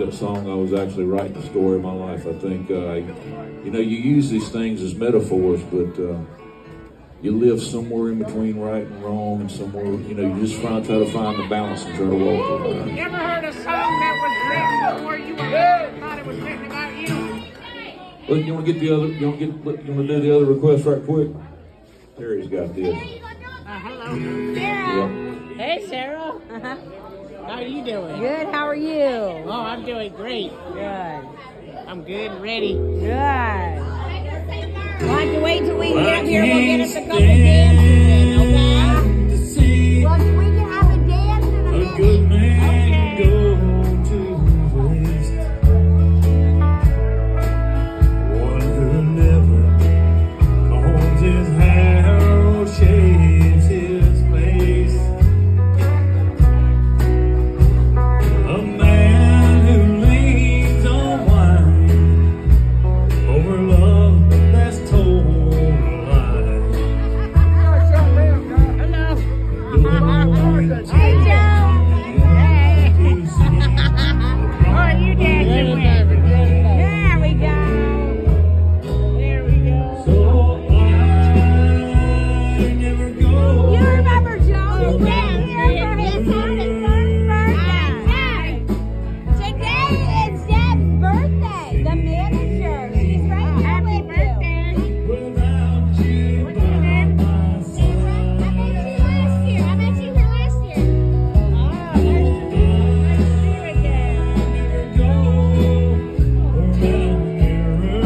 that song, I was actually writing the story of my life. I think, you know, you use these things as metaphors, but you live somewhere in between right and wrong, and somewhere, you know, you just try to find the balance and try to walk it. You ever heard a song that was written before you were born, thought it was written about you? Look, you want to get the other? You want to do the other request right quick? Terry's got this. Hello, Sarah. Hey, Sarah. How are you doing? Good, how are you? Oh, I'm doing great. Good. I'm good and ready. Good. We'll have to wait till we get up here. We'll get us a couple dances in, okay? Well, we can have a dance in a minute. Good man go to waste. One who never combs his hair or shaves his face. A man who leans on wine over love that's told a lie. Hey, Joe. Hey. What are you dancing with? There we go. There we go. So I never go. You remember Joe? He was here for his 41st birthday. Today is Deb's birthday, the manager. She's right here Happy with you. birthday. Without you What's your name? by my side. I met you here last year. Oh, nice to see you again. Never go around mirror.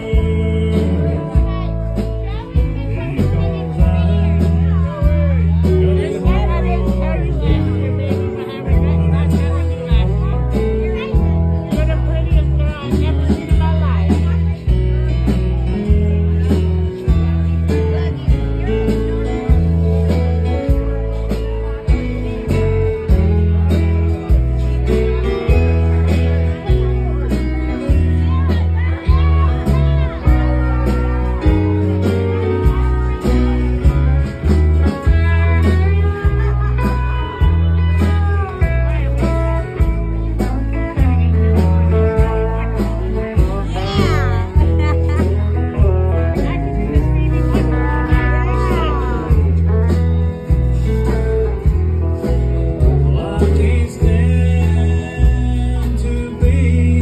I can't stand to be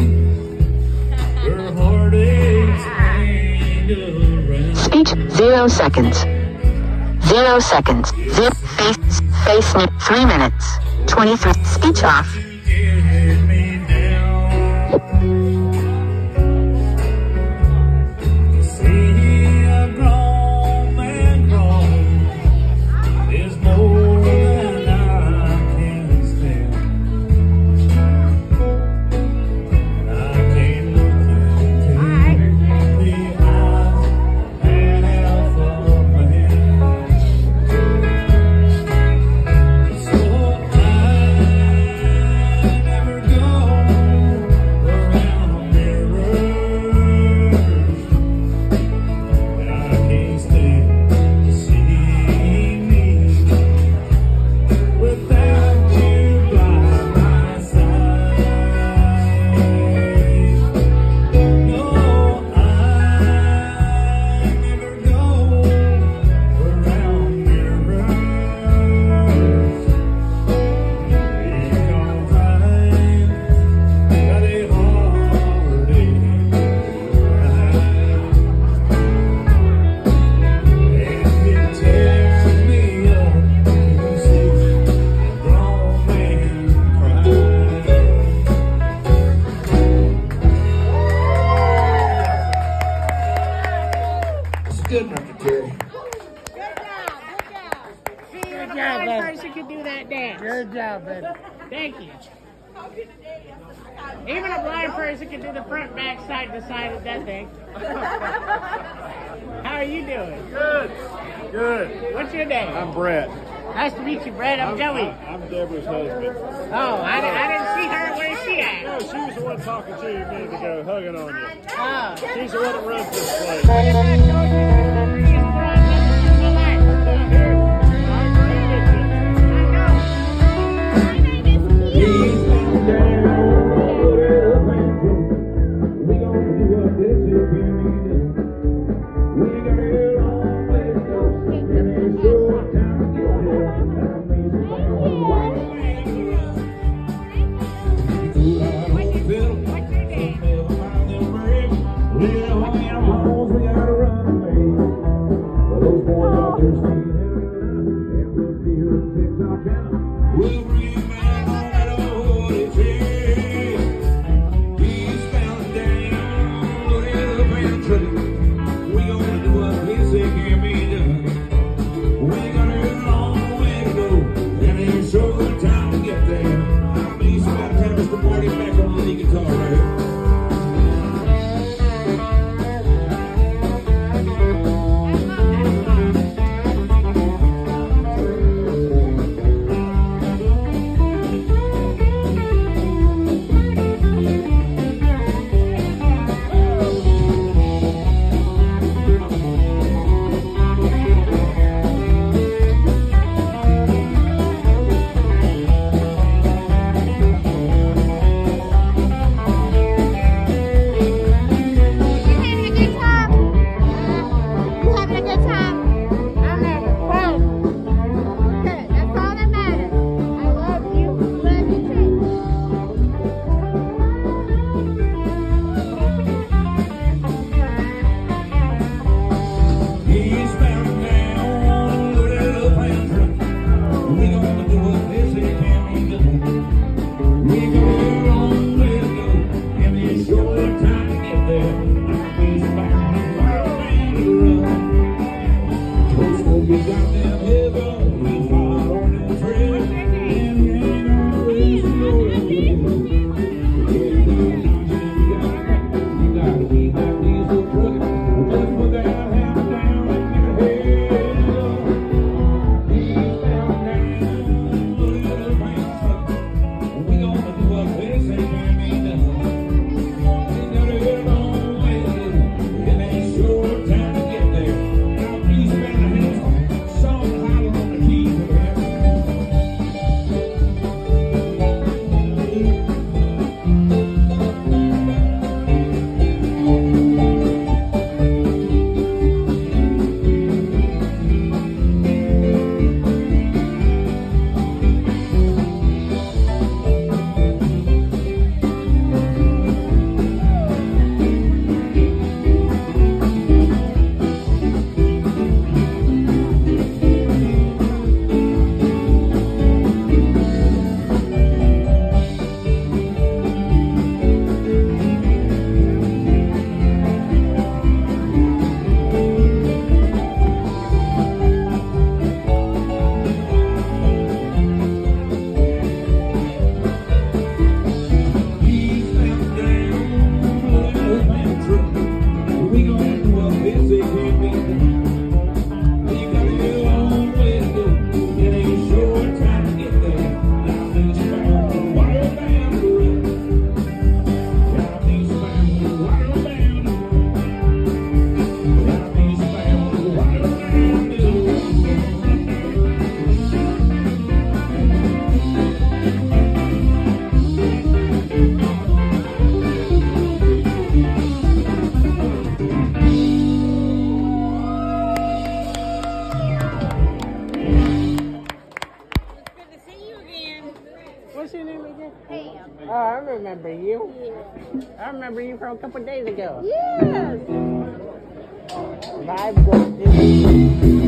where heartaches hang around. Speech 0 seconds. 0 seconds. Face 3 minutes. 23. Speech off. Get me down. See a grown man grown is more than I can stand. I can't look into the eyes half of man. So I never go around mirrors. I can't stand to see me without you by my side. No, I never go around mirrors. Because I got a heartache. And it tears me up to see a grown man cry. It's a good record, Terry. Even a blind person can do that dance. Good job, baby. Thank you. Even a blind person can do the front, back, side to side of that thing. How are you doing? Good. Good. What's your name? I'm Brett. Nice to meet you, Brett. I'm Joey. I'm Deborah's husband. Oh, I didn't see her. Where's she at? No, she was the one talking to you a minute ago, hugging on you. Oh. She's the one that runs this place. What is that, George? Prettiest girl I've ever seen in my life. I agree with you. I know. My name is Kia. Oh, I remember you. Yeah. I remember you from a couple days ago. Yes. Live goes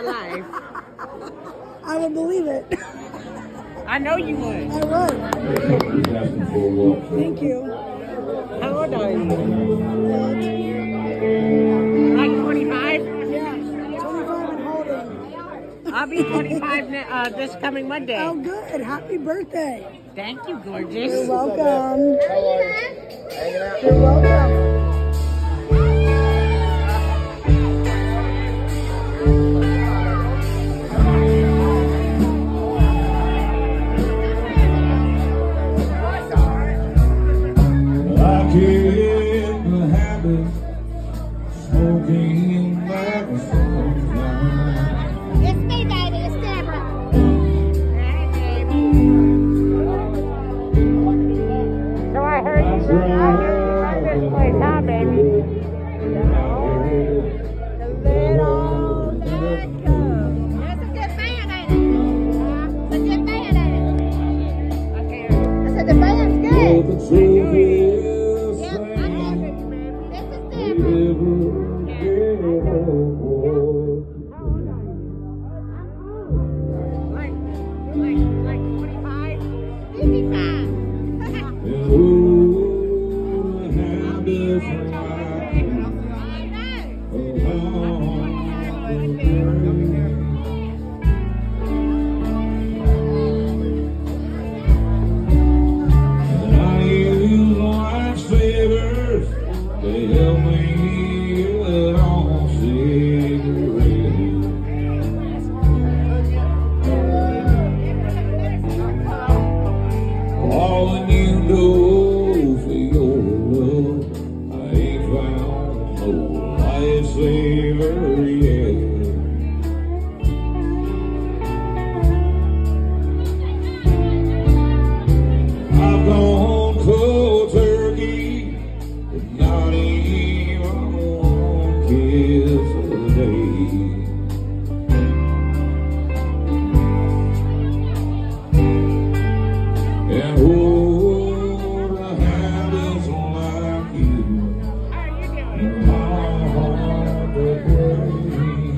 life. I would believe it. I know you would. I would. He's asking for a walk. Thank you. How old are you? 25. Like 25? Yeah, 25 and holding. I'll be 25 this coming Monday. Oh, good. Happy birthday. Thank you, You're gorgeous. welcome. You're welcome. I get the habit smoking like a sunshine. It's me, baby. It's Deborah. So I heard you run this place, huh, baby? The little that comes. That's a good band, ain't it? It's a good band, ain't it? I said the band's good. The truth is, Yep, I have it. This is Deborah. never get old. Like 25? 55. And oh, the habits like and I use life's favors to help me get on cigarettes. All that you know for your love, I ain't found no lifesaver yet. I've gone cold turkey, but not even one kiss a day. And oh, the habits like you, my heart will break.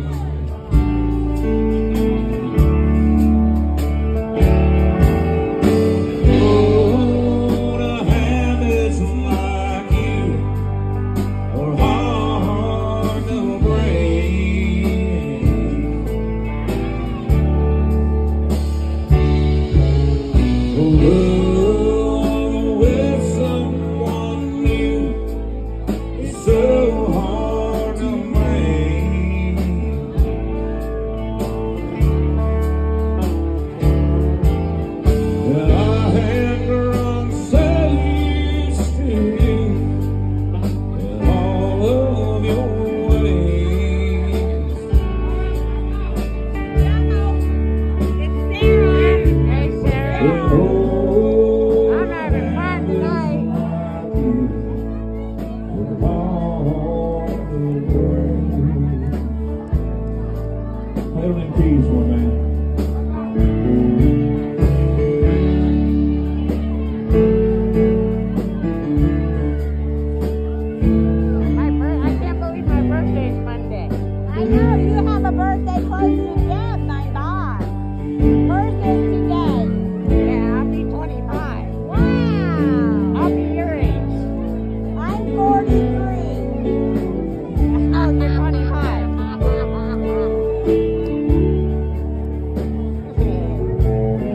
Oh, the habits like you are hard to break. Love with someone new is so hard to make. And I had grown so used to you and all of your ways. Hey, Sarah. I'm having fun tonight. Hold in peace, my man. I can't believe my birthday's Monday. I know you have a birthday close to death, my boss. Birthday today. Yeah, I'll be 25. Wow. I'll be your age. I'm 43. Oh, you're 25.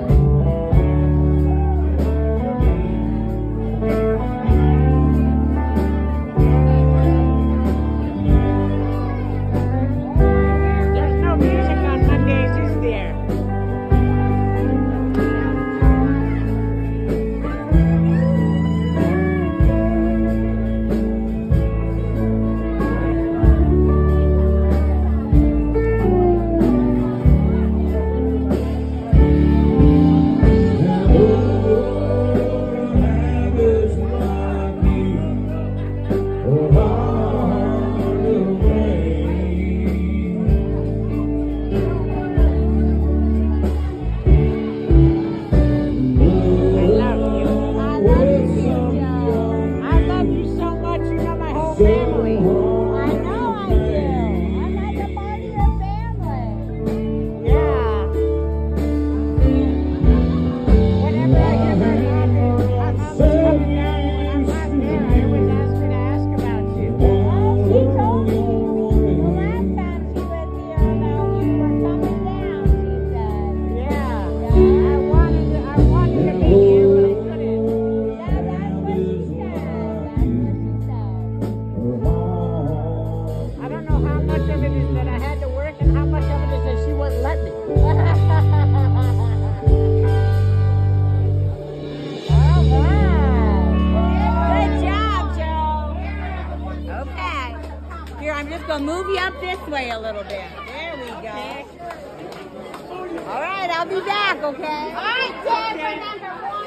way a little bit. There we go. All right, I'll be back, okay? All right, Tim, for number 1.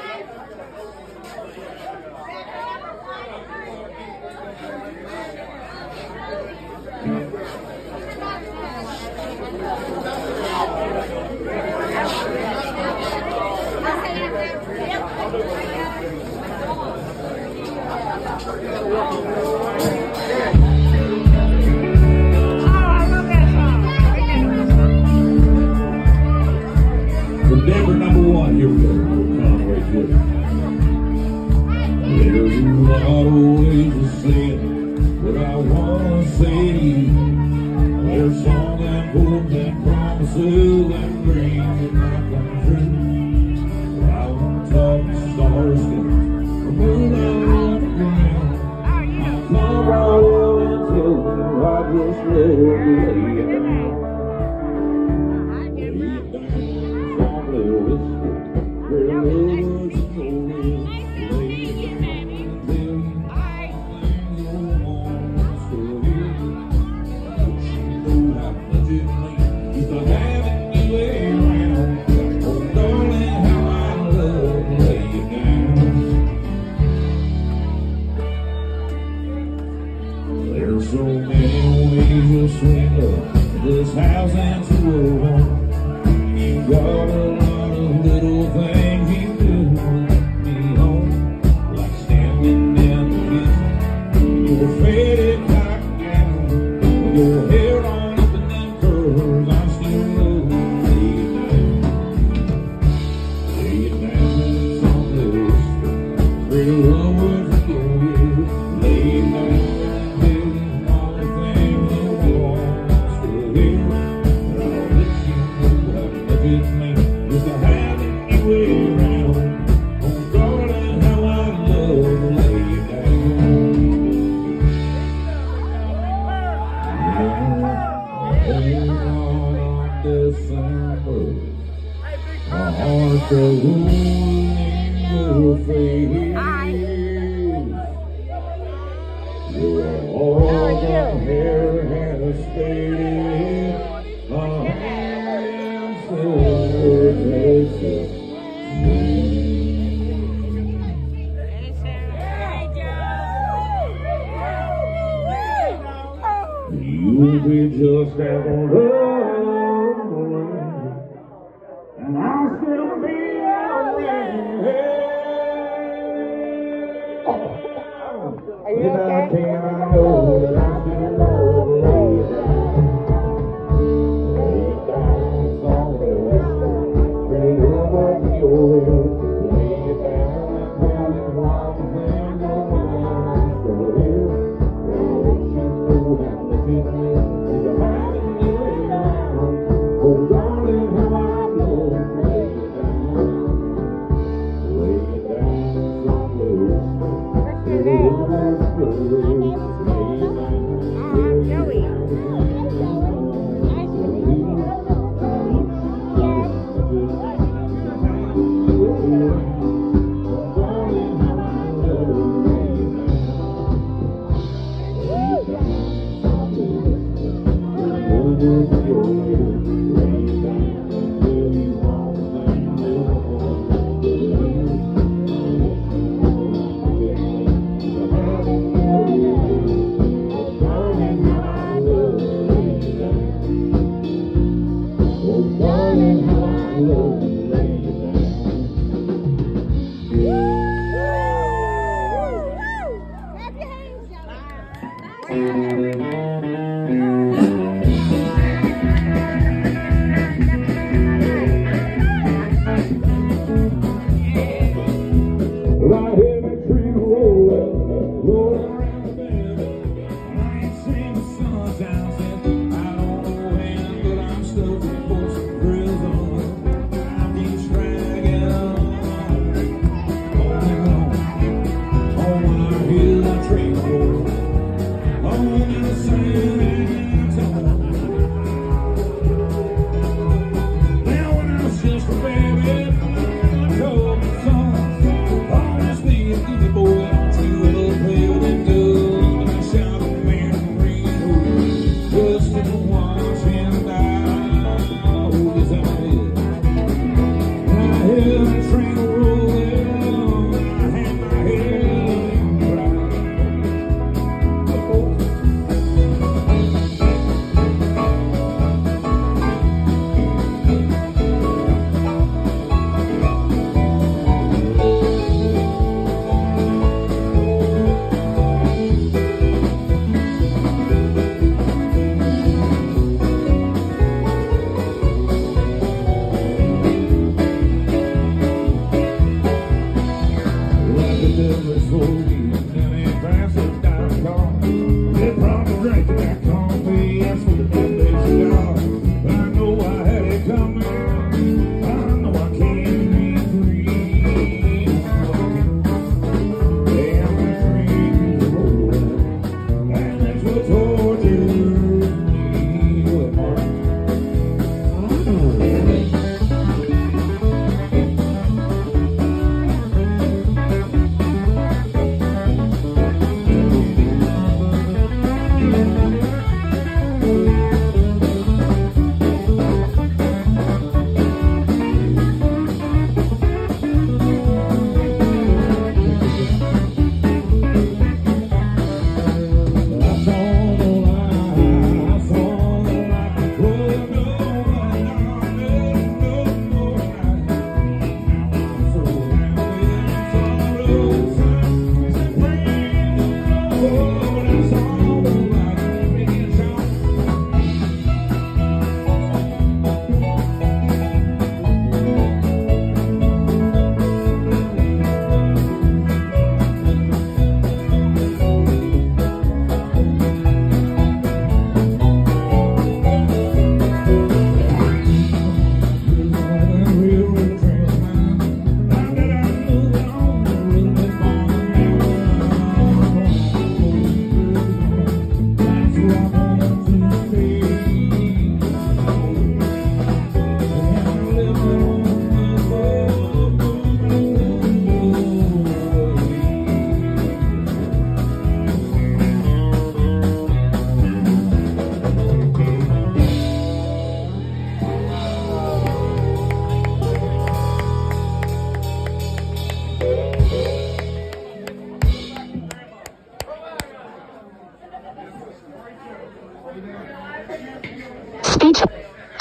Remember number 1, here we go. Conway Twitty. There's a lot of ways to say it, but I wanna say to you, there's songs and hopes and promises and dreams that might come true. But I wanna talk to stars, from moon out on the ground. I'll come right over and tell you I just let her lay it down. There's so many ways you'll swing up this house and to a home. You got a lot of little things you do to let me home, like standing in the kitchen, your faded cotton gown, your hair on up in them curls. I'm still love lay it down, someplace, pretty love words to go with, lay it down. The wound in your face, your auburn hair has faded, my silver faces. You'll be just as love, and I'll still be. Are you okay? I know that I still love you. Lay it down, somewhere whisper, pretty love what you're with. Lay it down and tell me why the things are wrong. So here, what you know that looking at me is a having you around. Oh, darling, how I love you. Lay it down, somewhere whisper, pretty love what you're with.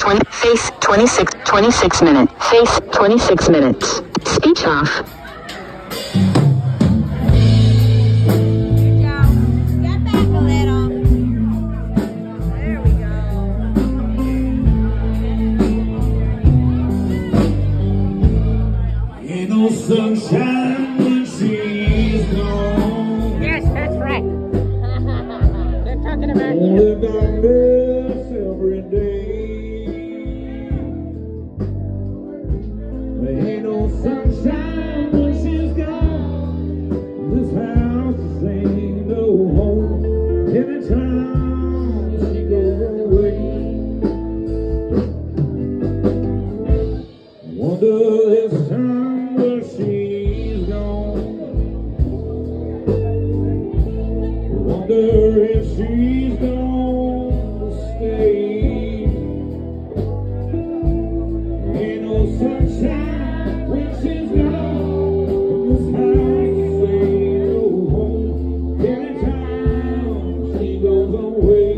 face 26 minutes. Face 26 minutes. Speech off. Good job. Step back a little. There we go. Ain't no sunshine when she's gone. Yes, that's right. They're talking about you. Only darkness every day. There ain't no sunshine when she's gone. This house ain't no home. Anytime she goes away. Wonder this time where she's gone. Wonder if she's gonna stay. Ain't no sunshine when she's gone. This house ain't no home. Anytime she goes away.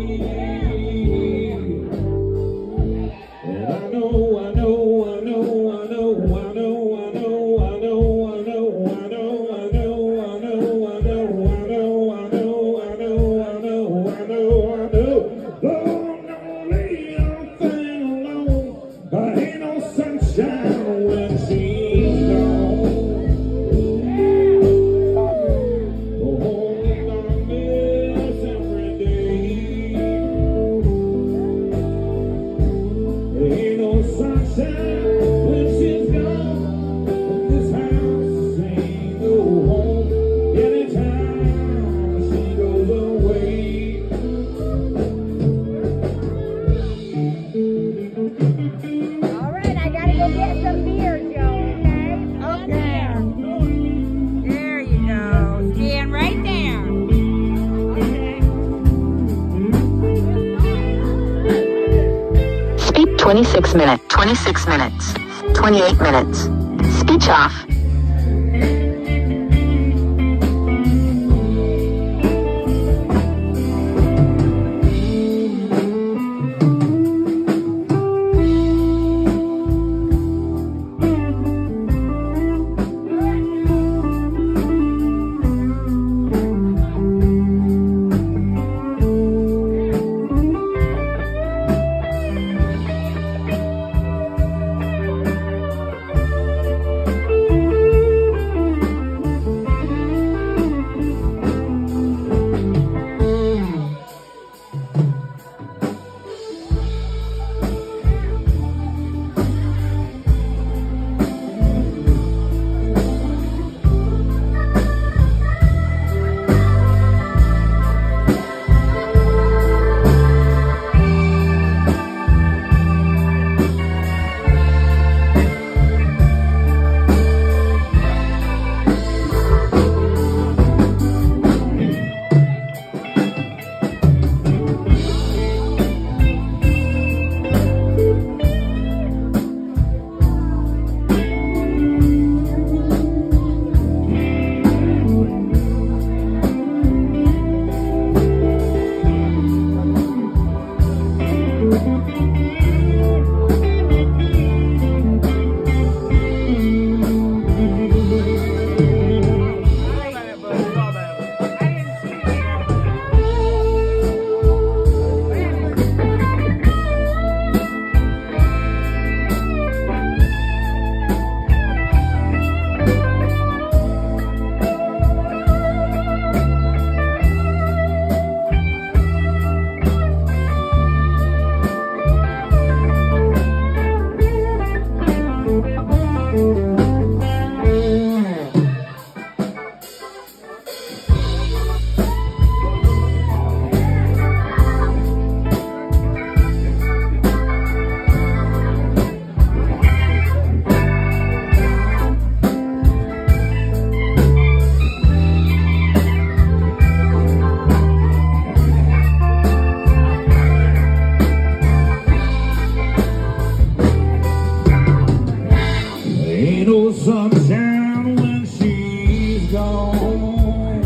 And I know, lonely young thing alone. There ain't no sunshine when she's gone. Oh, darkness every day. There ain't no sunshine when she's gone. This house ain't no home. Anytime she goes away. All right, I gotta go get some beer, Joe. Okay? There you go. Stand right there. Speak 26 minutes. 26 minutes. 28 minutes. Speech off. sunshine when she's gone.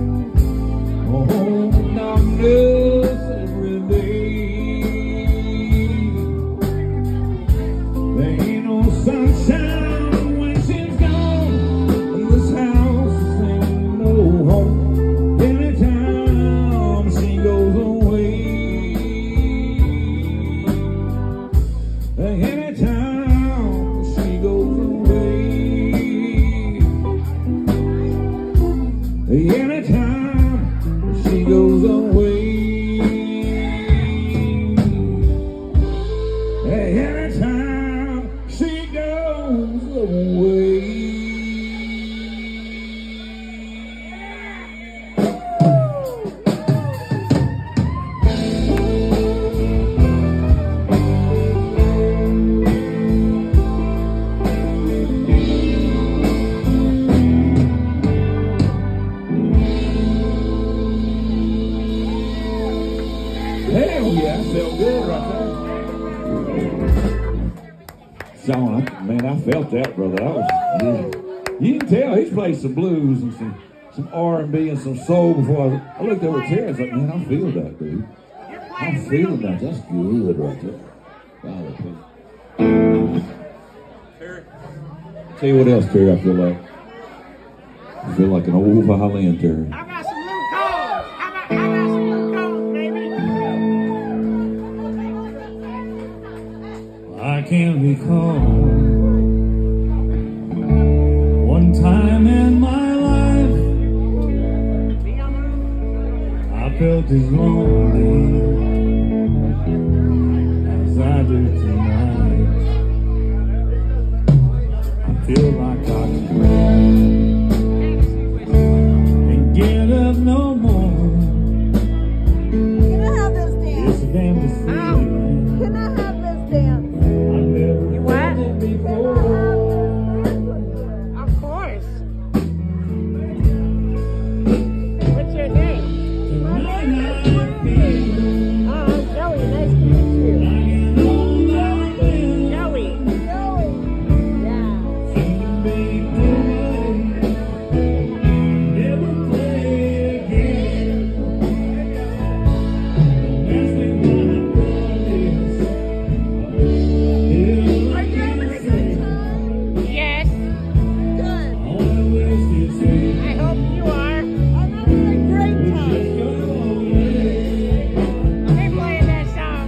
Oh, numbness every day. Anytime she goes away, anytime she goes away, anytime she goes away. Hell yeah, that felt good right there. Sean, man, I felt that, brother. That was, yeah. You can tell he's played some blues and some R&B and some soul before. I looked over at Terry and was like, man, I feel that, dude. I'm feeling that. That's good right there. Golly, Terry. Tell you what else, Terry, I feel like. I feel like an old violin, Terry. I got some new cones. I got some new cones, baby. I can recall one time in my life I felt as lonely as I do tonight. I feel like I can't get up no more. Can I have this It's dance? a damn feeling. Can I have this dance? I've never You what? done it before. Of course. What's your name? Joey. Nice to meet you. Joey. Yeah. Yes. Good. I hope you are. I'm having a great time. They're playing that song.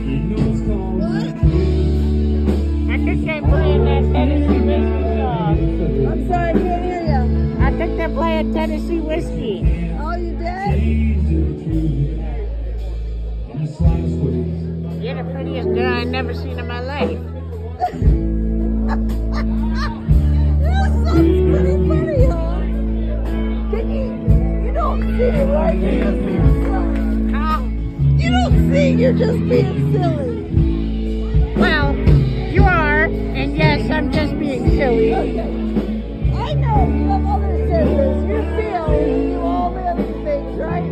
I think they're playing that Tennessee Whiskey song. I'm sorry, I can't hear you. I think they're playing Tennessee Whiskey. Oh, you did? You're the prettiest girl I've never seen in my life. That sounds pretty funny, huh? You don't see, right? You're just being silly. Huh? You don't see, you're just being silly. Well, you are, and yes, I'm just being silly. Okay. I know you have other sisters. You feel you all the other things, right?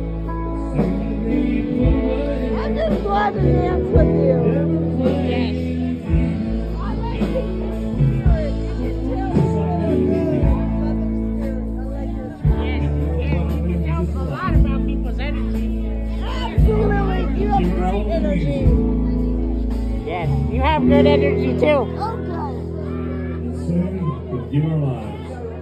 I'm just glad to dance with you. Yes. I like your spirit. You can tell Yes, you can tell a lot about people's energy. absolutely. You have great energy. Yes, you have good energy too. Okay. Give our lives.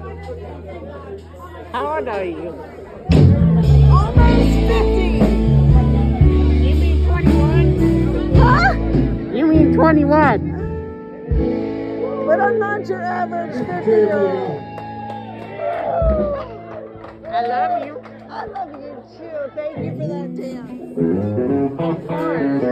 How old are you? Almost 50. You mean 21? Huh? You mean 21? But I'm not your average 50-year-old. I love you. I love you too. Thank you for that dance. Of course.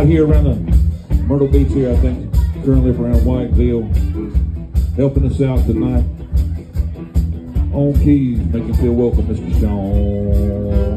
out here around the Myrtle Beach here, I think, currently around Whiteville, helping us out tonight. On keys, make you feel welcome, Mr. Sean.